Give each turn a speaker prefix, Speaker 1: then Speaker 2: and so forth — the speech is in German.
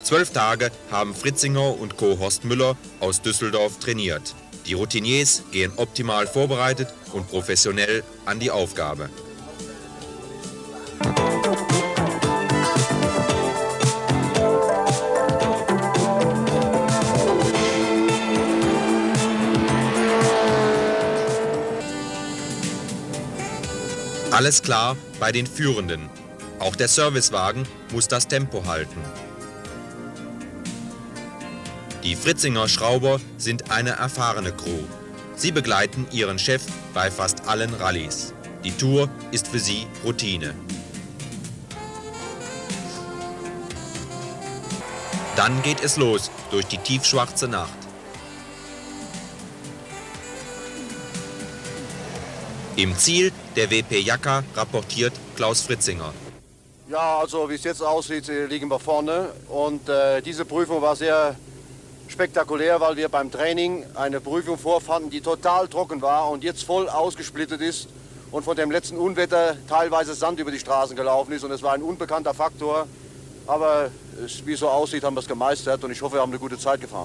Speaker 1: 12 Tage haben Fritzinger und Co. Horst Müller aus Düsseldorf trainiert. Die Routiniers gehen optimal vorbereitet und professionell an die Aufgabe. Alles klar bei den Führenden. Auch der Servicewagen muss das Tempo halten. Die Fritzinger Schrauber sind eine erfahrene Crew. Sie begleiten ihren Chef bei fast allen Rallyes. Die Tour ist für sie Routine. Dann geht es los durch die tiefschwarze Nacht. Im Ziel der WP Jacka rapportiert Klaus Fritzinger.
Speaker 2: Ja, also wie es jetzt aussieht, liegen wir vorne. Und diese Prüfung war sehr spektakulär, weil wir beim Training eine Prüfung vorfanden, die total trocken war und jetzt voll ausgesplittet ist und von dem letzten Unwetter teilweise Sand über die Straßen gelaufen ist. Und es war ein unbekannter Faktor. Aber wie es so aussieht, haben wir es gemeistert und ich hoffe, wir haben eine gute Zeit gefahren.